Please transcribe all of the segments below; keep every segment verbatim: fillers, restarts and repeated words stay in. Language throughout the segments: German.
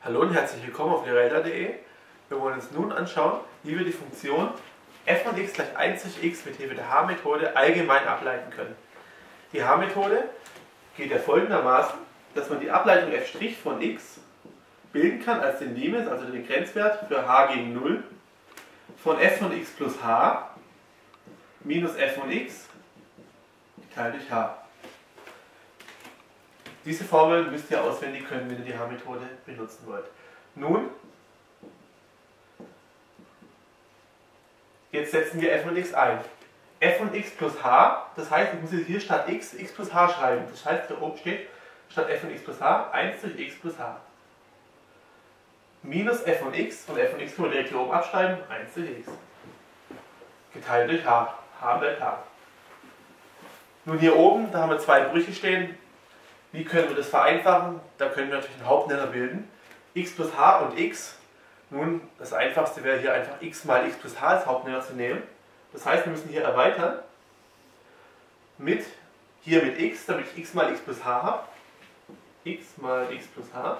Hallo und herzlich willkommen auf lirelda punkt de. Wir wollen uns nun anschauen, wie wir die Funktion f von x gleich eins durch x mit Hilfe der H-Methode allgemein ableiten können. Die H-Methode geht ja folgendermaßen, dass man die Ableitung f' von x bilden kann als den Limes, also den Grenzwert für h gegen null, von f von x plus h minus f von x geteilt durch h. Diese Formel müsst ihr auswendig können, wenn ihr die H-Methode benutzen wollt. Nun, jetzt setzen wir f von x ein. f von x plus h, das heißt, ich muss jetzt hier statt x, x plus h schreiben. Das heißt, da oben steht statt f von x plus h eins durch x plus h. Minus f von x, und f von x können wir direkt hier oben abschreiben, eins durch x. Geteilt durch h. h bleibt h. Nun hier oben, da haben wir zwei Brüche stehen. Wie können wir das vereinfachen? Da können wir natürlich einen Hauptnenner bilden. X plus h und x. Nun, das einfachste wäre hier einfach x mal x plus h als Hauptnenner zu nehmen. Das heißt, wir müssen hier erweitern mit, hier mit x, damit ich x mal x plus h habe. X mal x plus h.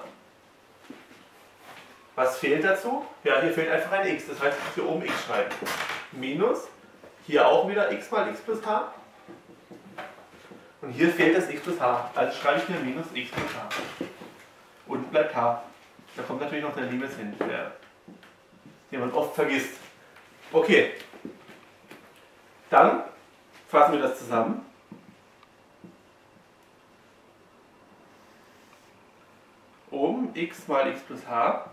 Was fehlt dazu? Ja, hier fehlt einfach ein x. Das heißt, ich muss hier oben x schreiben. Minus, hier auch wieder x mal x plus h. Und hier fehlt das x plus h. Also schreibe ich hier minus x plus h. Unten bleibt h. Da kommt natürlich noch der Limes hin, der jemand oft vergisst. Okay. Dann fassen wir das zusammen. Oben x mal x plus h.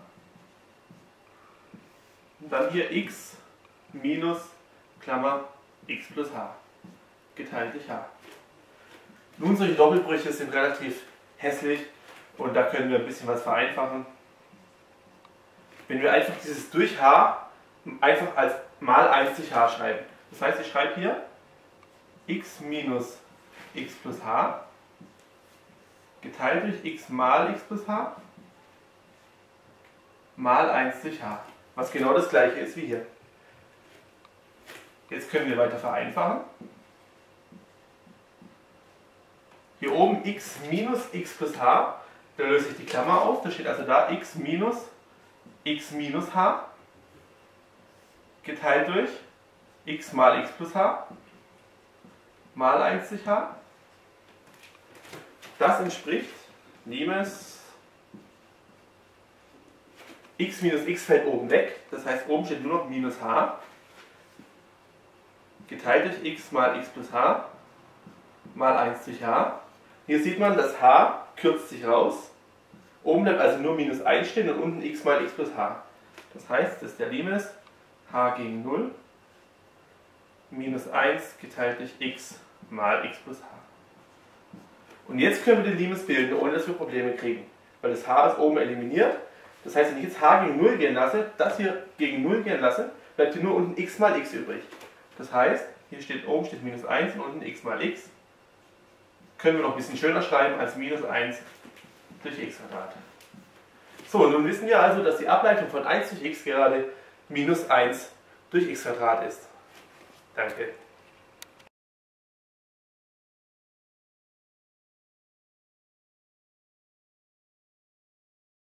Und dann hier x minus Klammer x plus h. Geteilt durch h. Nun, solche Doppelbrüche sind relativ hässlich und da können wir ein bisschen was vereinfachen. Wenn wir einfach dieses durch h einfach als mal eins durch h schreiben. Das heißt, ich schreibe hier x minus x plus h geteilt durch x mal x plus h mal eins durch h. Was genau das gleiche ist wie hier. Jetzt können wir weiter vereinfachen. Hier oben x minus x plus h, da löse ich die Klammer auf, da steht also da x minus x minus h geteilt durch x mal x plus h mal eins durch h. Das entspricht, Limes, x minus x fällt oben weg, das heißt oben steht nur noch minus h geteilt durch x mal x plus h mal eins durch h. Hier sieht man, das h kürzt sich raus. Oben bleibt also nur minus eins stehen und unten x mal x plus h. Das heißt, das ist der Limes h gegen null minus eins geteilt durch x mal x plus h. Und jetzt können wir den Limes bilden, ohne dass wir Probleme kriegen. Weil das h ist oben eliminiert. Das heißt, wenn ich jetzt h gegen null gehen lasse, das hier gegen null gehen lasse, bleibt hier nur unten x mal x übrig. Das heißt, hier steht oben steht minus eins und unten x mal x. Können wir noch ein bisschen schöner schreiben als minus eins durch x Quadrat. So, nun wissen wir also, dass die Ableitung von eins durch x gerade minus eins durch x Quadrat ist. Danke.